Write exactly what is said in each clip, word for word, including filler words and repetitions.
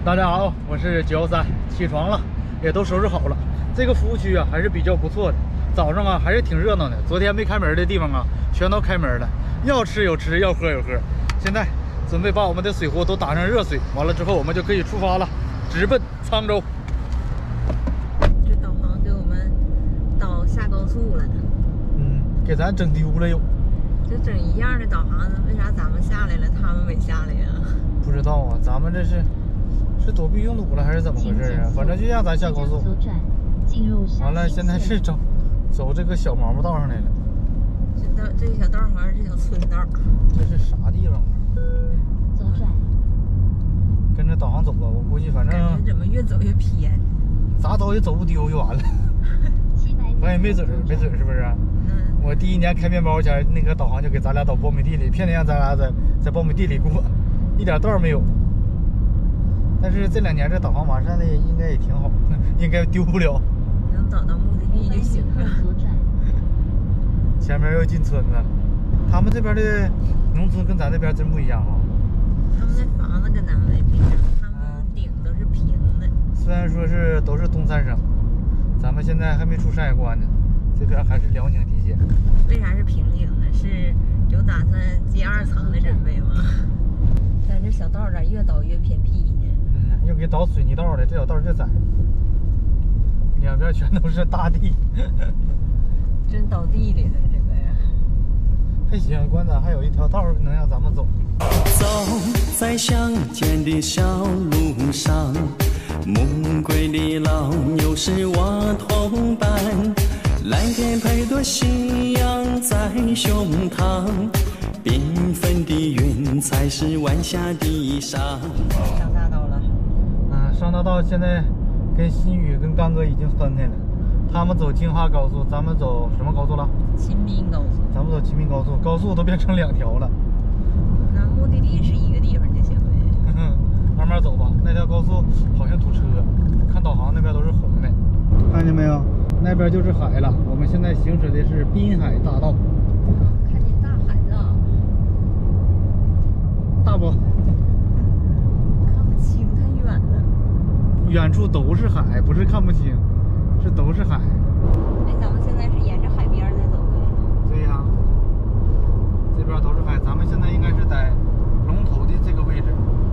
大家好，我是九幺三，起床了，也都收拾好了。这个服务区啊还是比较不错的，早上啊还是挺热闹的。昨天没开门的地方啊，全都开门了，要吃有吃，要喝有喝。现在准备把我们的水壶都打上热水，完了之后我们就可以出发了，直奔沧州。 这导航给我们导下高速了， 嗯，给咱整丢了又。 就整一样的导航，为啥咱们下来了，他们没下来呀？ 不知道啊，咱们这是是躲避拥堵了还是怎么回事啊？反正就让咱下高速。完了，现在是走走这个小毛毛道上来了。 这道这个小道好像是条村道。 这是啥地方啊？ 左转。 跟着导航走吧，我估计反正。 感觉怎么越走越偏？ 咋走也走不丢就完了。反正也没准儿，没准儿是不是？ 嗯。 我第一年开面包前，那个导航就给咱俩导苞米地里，骗天让咱俩在在苞米地里过，一点道儿没有。但是这两年这导航完善的应该也挺好，应该丢不了。 能导到目的地就行了。 前面又进村子，他们这边的农村跟咱这边真不一样啊。 他们的房子跟咱们也不一样，他们顶都是平的。 虽然说是都是东三省，咱们现在还没出山海关呢，这边还是辽宁地界。 为啥是平顶呢？是有打算接二层的准备吗？咱这小道咋越倒越偏僻呢？ 嗯，又给倒水泥道了，这小道这窄，两边全都是大地。 真倒地里了，这个呀。 还行，关咱还有一条道能让咱们走。 走在乡间的小路上，暮归的老牛是我同伴，蓝天配朵夕阳在胸膛，缤纷的云彩是晚霞的衣裳。 上大道了。 嗯，上大道现在跟新宇跟刚哥已经分开了，他们走京哈高速，咱们走什么高速了？ 秦滨高速。 咱们走秦滨高速，高速都变成两条了。 那目的地是一个地方就行呗。 慢慢走吧，那条高速好像堵车，看导航那边都是红的。看见没有？那边就是海了。我们现在行驶的是滨海大道。 看见大海了。 大不？ 看不清，太远了。 远处都是海，不是看不清，是都是海。 那咱们现在是沿着海边在走呗？ 对呀，这边都是海，咱们现在应该是在龙头的这个位置，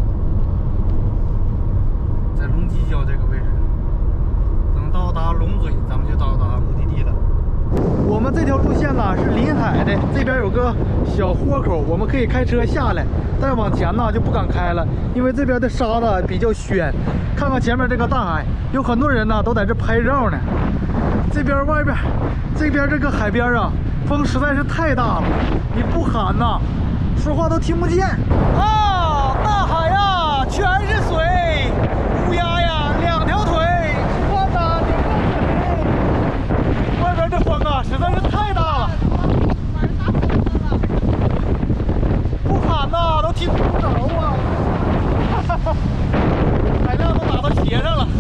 在龙犄角这个位置。等到达龙嘴，咱们就到达目的地了。我们这条路线呢是临海的，这边有个小豁口，我们可以开车下来。再往前呢就不敢开了，因为这边的沙子比较暄。看看前面这个大海，有很多人呢都在这拍照呢。这边外边，这边这个海边啊，风实在是太大了，你不喊呐，说话都听不见啊！大海呀，全是水，乌鸦呀，两条腿，弯呐，两条腿。外边这风啊，实在是太大了，不喊呐，都听不着啊！哈哈，海浪都打到鞋上了。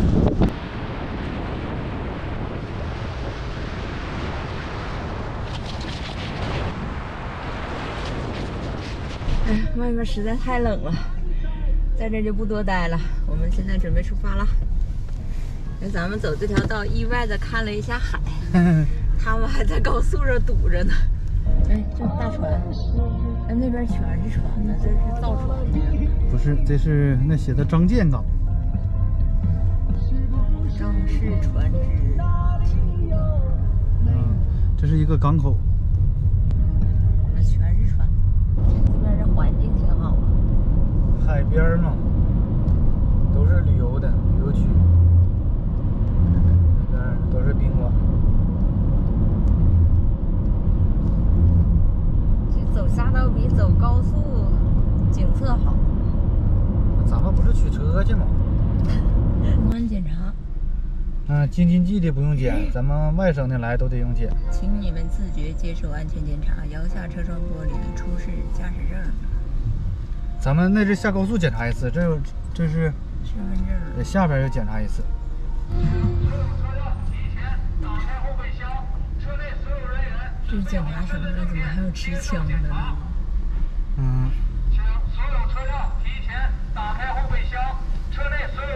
哎，外面实在太冷了，在这就不多待了。我们现在准备出发了。那咱们走这条道，意外的看了一下海，他们还在高速上堵着呢。哎，这大船，哎，那边全是船呢，这是造船的。 不是，这是那写的张建港。 张氏船只。 嗯，这是一个港口。 那全是船，这边这环境挺好啊。 海边嘛，都是旅游的旅游区，那边都是宾馆。 这走下道比走高速景色好。 咱们不是取车去吗？ 公安检查。 嗯，京津冀的不用检，咱们外省的来都得用检。 请你们自觉接受安全检查，摇下车窗玻璃，出示驾驶证。 咱们那是下高速检查一次，这有这是身份证。 这下边又检查一次。 这是检查什么呢？怎么还有持枪的呢？ 嗯。 请所有车辆提前打开后备箱，车内所有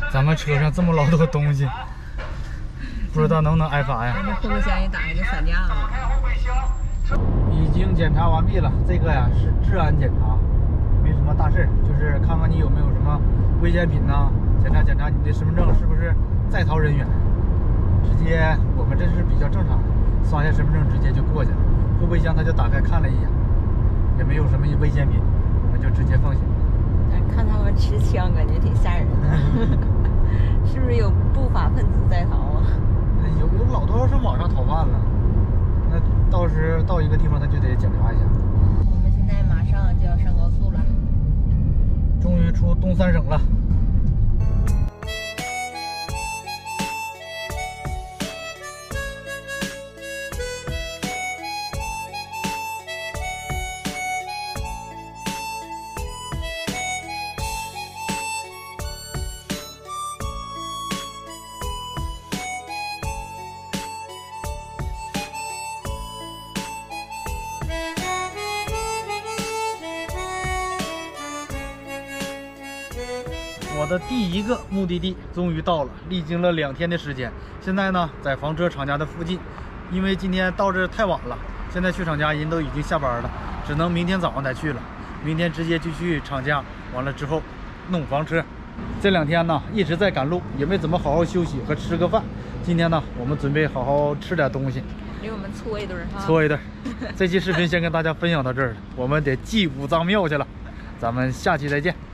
咱们车上这么老多东西，不知道能不能挨罚呀？ 这后备箱一打开就散架了。 已经检查完毕了，这个呀是治安检查，没什么大事，就是看看你有没有什么危险品呐，检查检查你的身份证是不是在逃人员。直接我们这是比较正常的，刷下身份证直接就过去了。后备箱他就打开看了一眼，也没有什么危险品，我们就直接放行了。 但看他们持枪，感觉挺吓人的，是不是有不法分子在逃啊？ 有有老多是网上逃犯了，那到时到一个地方他就得检查一下。 我们现在马上就要上高速了， 终于出东三省了。我的第一个目的地终于到了，历经了两天的时间。现在呢，在房车厂家的附近，因为今天到这太晚了，现在去厂家人都已经下班了，只能明天早上才去了。明天直接就去厂家，完了之后弄房车。这两天呢一直在赶路，也没怎么好好休息和吃个饭。今天呢，我们准备好好吃点东西， 给我们搓一顿哈。 搓一顿。这期视频先跟大家分享到这儿了，我们得祭五脏庙去了，咱们下期再见。